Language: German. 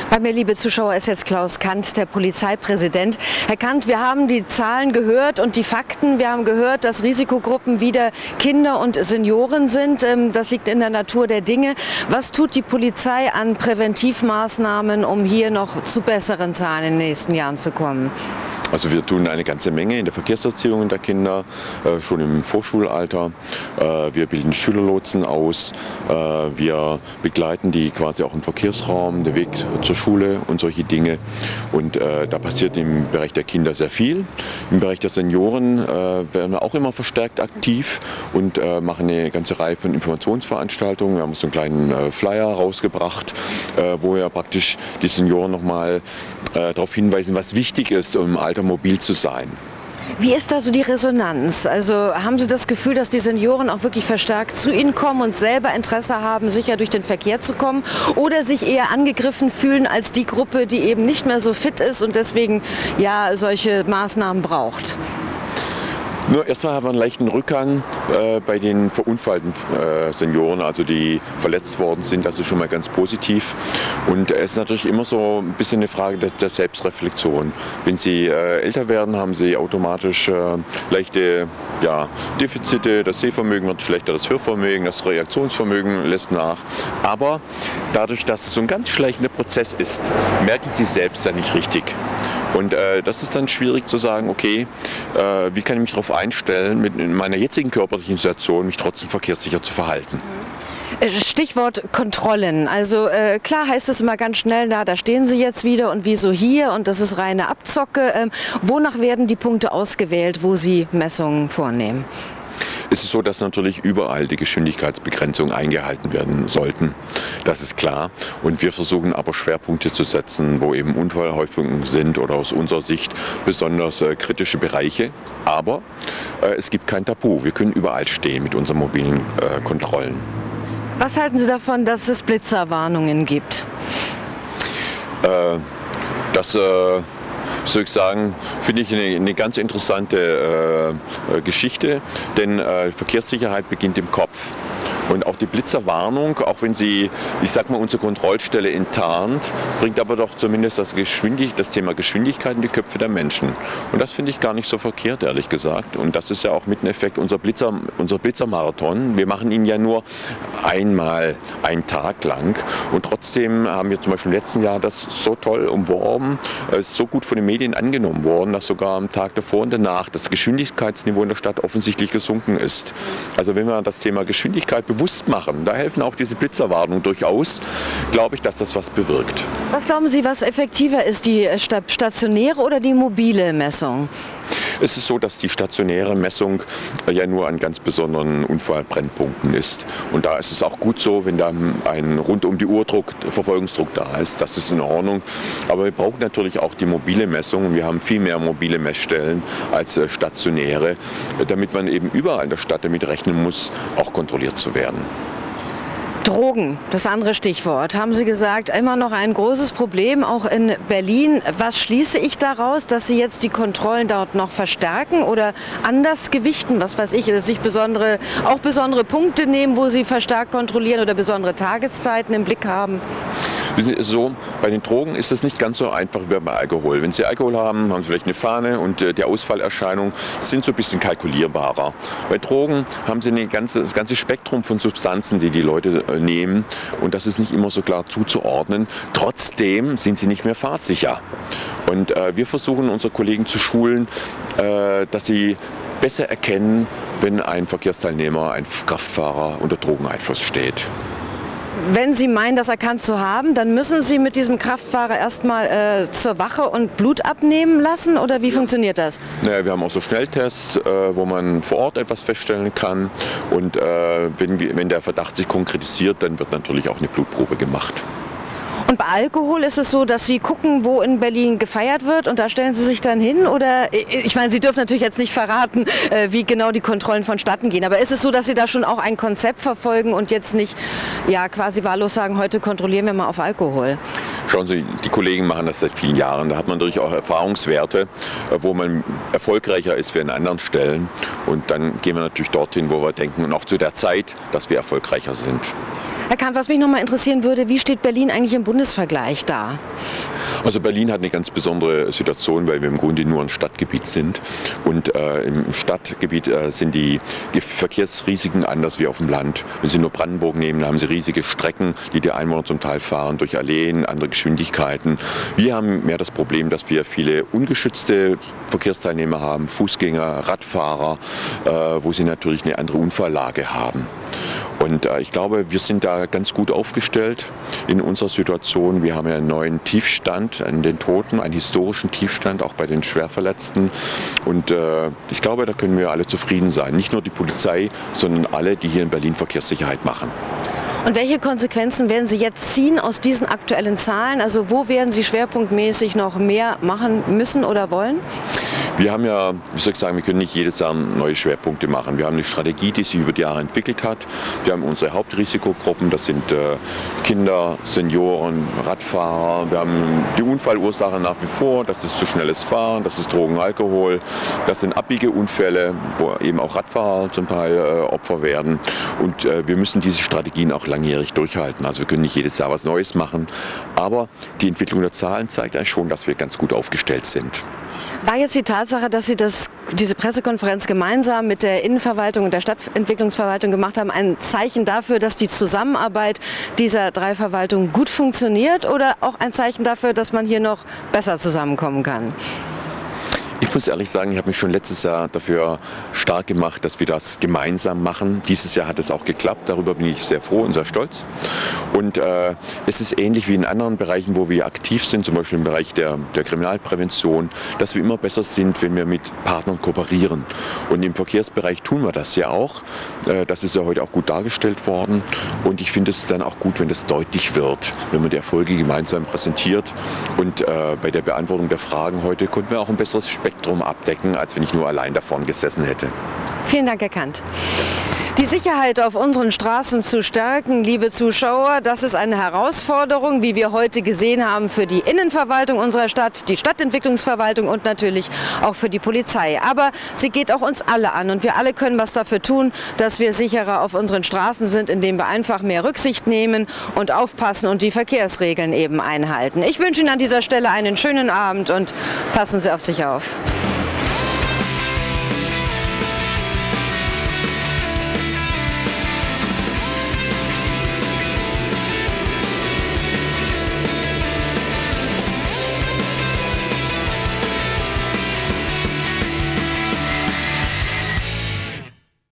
Bei mir, liebe Zuschauer, ist jetzt Klaus Kandt, der Polizeipräsident. Herr Kandt, wir haben die Zahlen gehört und die Fakten. Wir haben gehört, dass Risikogruppen wieder Kinder und Senioren sind. Das liegt in der Natur der Dinge. Was tut die Polizei an Präventivmaßnahmen, um hier noch zu besseren Zahlen in den nächsten Jahren zu kommen? Also wir tun eine ganze Menge in der Verkehrserziehung der Kinder, schon im Vorschulalter. Wir bilden Schülerlotsen aus, wir begleiten die quasi auch im Verkehrsraum, der Weg zur Schule und solche Dinge. Und da passiert im Bereich der Kinder sehr viel. Im Bereich der Senioren werden wir auch immer verstärkt aktiv und machen eine ganze Reihe von Informationsveranstaltungen. Wir haben so einen kleinen Flyer rausgebracht, wo wir praktisch die Senioren nochmal darauf hinweisen, was wichtig ist, um im Alter mobil zu sein. Wie ist da so die Resonanz? Also haben Sie das Gefühl, dass die Senioren auch wirklich verstärkt zu Ihnen kommen und selber Interesse haben, sicher durch den Verkehr zu kommen, oder sich eher angegriffen fühlen als die Gruppe, die eben nicht mehr so fit ist und deswegen ja solche Maßnahmen braucht? Nur erstmal haben wir einen leichten Rückgang bei den verunfallten Senioren, also die verletzt worden sind. Das ist schon mal ganz positiv. Und es ist natürlich immer so ein bisschen eine Frage der Selbstreflexion. Wenn sie älter werden, haben sie automatisch leichte Defizite. Das Sehvermögen wird schlechter, das Hörvermögen, das Reaktionsvermögen lässt nach. Aber dadurch, dass es so ein ganz schleichender Prozess ist, merken sie selbst ja nicht richtig. Und das ist dann schwierig zu sagen, okay, wie kann ich mich darauf einstellen, in meiner jetzigen körperlichen Situation mich trotzdem verkehrssicher zu verhalten. Stichwort Kontrollen. Also klar heißt es immer ganz schnell, da stehen Sie jetzt wieder und wieso hier und das ist reine Abzocke. Wonach werden die Punkte ausgewählt, wo Sie Messungen vornehmen? Es ist so, dass natürlich überall die Geschwindigkeitsbegrenzungen eingehalten werden sollten. Das ist klar. Und wir versuchen aber Schwerpunkte zu setzen, wo eben Unfallhäufungen sind oder aus unserer Sicht besonders kritische Bereiche. Aber es gibt kein Tabu. Wir können überall stehen mit unseren mobilen Kontrollen. Was halten Sie davon, dass es Blitzerwarnungen gibt? Soll ich sagen, finde ich eine ganz interessante Geschichte, denn Verkehrssicherheit beginnt im Kopf. Und auch die Blitzerwarnung, auch wenn sie, ich sag mal, unsere Kontrollstelle enttarnt, bringt aber doch zumindest das Thema Geschwindigkeit in die Köpfe der Menschen. Und das finde ich gar nicht so verkehrt, ehrlich gesagt. Und das ist ja auch mit einem Effekt unser Blitzermarathon. Wir machen ihn ja nur einmal einen Tag lang. Und trotzdem haben wir zum Beispiel im letzten Jahr das so toll umworben, ist so gut von den Medien angenommen worden, dass sogar am Tag davor und danach das Geschwindigkeitsniveau in der Stadt offensichtlich gesunken ist. Also wenn wir das Thema Geschwindigkeit bewusst machen, da helfen auch diese Blitzerwarnungen durchaus, glaube ich, dass das was bewirkt. Was glauben Sie, was effektiver ist, die stationäre oder die mobile Messung? Es ist so, dass die stationäre Messung ja nur an ganz besonderen Unfallbrennpunkten ist. Und da ist es auch gut so, wenn da ein rund um die Uhr Verfolgungsdruck da ist. Das ist in Ordnung. Aber wir brauchen natürlich auch die mobile Messung. Wir haben viel mehr mobile Messstellen als stationäre, damit man eben überall in der Stadt damit rechnen muss, auch kontrolliert zu werden. Drogen, das andere Stichwort, haben Sie gesagt, immer noch ein großes Problem, auch in Berlin. Was schließe ich daraus, dass Sie jetzt die Kontrollen dort noch verstärken oder anders gewichten? Was weiß ich, dass sich besondere Punkte nehmen, wo Sie verstärkt kontrollieren oder besondere Tageszeiten im Blick haben? Wissen Sie, so, bei den Drogen ist es nicht ganz so einfach wie bei Alkohol. Wenn Sie Alkohol haben, haben Sie vielleicht eine Fahne und die Ausfallerscheinungen sind so ein bisschen kalkulierbarer. Bei Drogen haben Sie das ganze Spektrum von Substanzen, die Leute nehmen, und das ist nicht immer so klar zuzuordnen. Trotzdem sind sie nicht mehr fahrsicher. Und wir versuchen unsere Kollegen zu schulen, dass sie besser erkennen, wenn ein Verkehrsteilnehmer, ein Kraftfahrer unter Drogeneinfluss steht. Wenn Sie meinen, das erkannt zu haben, dann müssen Sie mit diesem Kraftfahrer erstmal zur Wache und Blut abnehmen lassen, oder wie funktioniert das? Naja, wir haben auch so Schnelltests, wo man vor Ort etwas feststellen kann, und wenn der Verdacht sich konkretisiert, dann wird natürlich auch eine Blutprobe gemacht. Und bei Alkohol ist es so, dass Sie gucken, wo in Berlin gefeiert wird, und da stellen Sie sich dann hin? Oder, ich meine, Sie dürfen natürlich jetzt nicht verraten, wie genau die Kontrollen vonstatten gehen, aber ist es so, dass Sie da schon auch ein Konzept verfolgen und jetzt nicht quasi wahllos sagen, heute kontrollieren wir mal auf Alkohol? Schauen Sie, die Kollegen machen das seit vielen Jahren. Da hat man natürlich auch Erfahrungswerte, wo man erfolgreicher ist wie an anderen Stellen. Und dann gehen wir natürlich dorthin, wo wir denken, und auch zu der Zeit, dass wir erfolgreicher sind. Herr Kant, was mich noch mal interessieren würde, wie steht Berlin eigentlich im Bundesvergleich da? Also Berlin hat eine ganz besondere Situation, weil wir im Grunde nur ein Stadtgebiet sind. Und im Stadtgebiet sind die Verkehrsrisiken anders wie auf dem Land. Wenn Sie nur Brandenburg nehmen, haben Sie riesige Strecken, die Einwohner zum Teil fahren, durch Alleen, andere Geschwindigkeiten. Wir haben mehr das Problem, dass wir viele ungeschützte Verkehrsteilnehmer haben, Fußgänger, Radfahrer, wo sie natürlich eine andere Unfalllage haben. Und ich glaube, wir sind da ganz gut aufgestellt in unserer Situation. Wir haben ja einen neuen Tiefstand an den Toten, einen historischen Tiefstand, auch bei den Schwerverletzten. Und ich glaube, da können wir alle zufrieden sein. Nicht nur die Polizei, sondern alle, die hier in Berlin Verkehrssicherheit machen. Und welche Konsequenzen werden Sie jetzt ziehen aus diesen aktuellen Zahlen? Also wo werden Sie schwerpunktmäßig noch mehr machen müssen oder wollen? Wir haben ja, wie soll ich sagen, wir können nicht jedes Jahr neue Schwerpunkte machen. Wir haben eine Strategie, die sich über die Jahre entwickelt hat. Wir haben unsere Hauptrisikogruppen, das sind Kinder, Senioren, Radfahrer. Wir haben die Unfallursache nach wie vor, das ist zu schnelles Fahren, das ist Drogen, Alkohol. Das sind Abbiegeunfälle, wo eben auch Radfahrer zum Teil Opfer werden. Und wir müssen diese Strategien auch langjährig durchhalten. Also wir können nicht jedes Jahr was Neues machen. Aber die Entwicklung der Zahlen zeigt eigentlich schon, dass wir ganz gut aufgestellt sind. War jetzt die Tatsache, dass Sie diese Pressekonferenz gemeinsam mit der Innenverwaltung und der Stadtentwicklungsverwaltung gemacht haben, ein Zeichen dafür, dass die Zusammenarbeit dieser drei Verwaltungen gut funktioniert oder auch ein Zeichen dafür, dass man hier noch besser zusammenkommen kann? Ich muss ehrlich sagen, ich habe mich schon letztes Jahr dafür stark gemacht, dass wir das gemeinsam machen. Dieses Jahr hat es auch geklappt, darüber bin ich sehr froh und sehr stolz. Und es ist ähnlich wie in anderen Bereichen, wo wir aktiv sind, zum Beispiel im Bereich der Kriminalprävention, dass wir immer besser sind, wenn wir mit Partnern kooperieren. Und im Verkehrsbereich tun wir das ja auch. Das ist ja heute auch gut dargestellt worden. Und ich finde es dann auch gut, wenn das deutlich wird, wenn man die Erfolge gemeinsam präsentiert. Und bei der Beantwortung der Fragen heute konnten wir auch ein besseres Spektrum abdecken, als wenn ich nur allein da vorne gesessen hätte. Vielen Dank, Herr Kant. Die Sicherheit auf unseren Straßen zu stärken, liebe Zuschauer, das ist eine Herausforderung, wie wir heute gesehen haben, für die Innenverwaltung unserer Stadt, die Stadtentwicklungsverwaltung und natürlich auch für die Polizei. Aber sie geht auch uns alle an und wir alle können was dafür tun, dass wir sicherer auf unseren Straßen sind, indem wir einfach mehr Rücksicht nehmen und aufpassen und die Verkehrsregeln eben einhalten. Ich wünsche Ihnen an dieser Stelle einen schönen Abend und passen Sie auf sich auf.